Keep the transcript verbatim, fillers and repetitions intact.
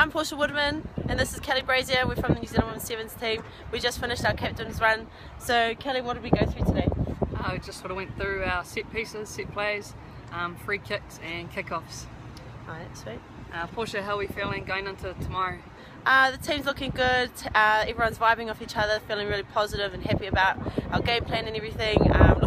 I'm Portia Woodman and this is Kelly Brazier. We're from the New Zealand Women's Sevens team. We just finished our captain's run. So Kelly, what did we go through today? Uh, we just sort of went through our set pieces, set plays, um, free kicks and kickoffs. Alright, sweet. Uh, Portia, how are we feeling going into tomorrow? Uh, the team's looking good. Uh, everyone's vibing off each other, feeling really positive and happy about our game plan and everything. Um,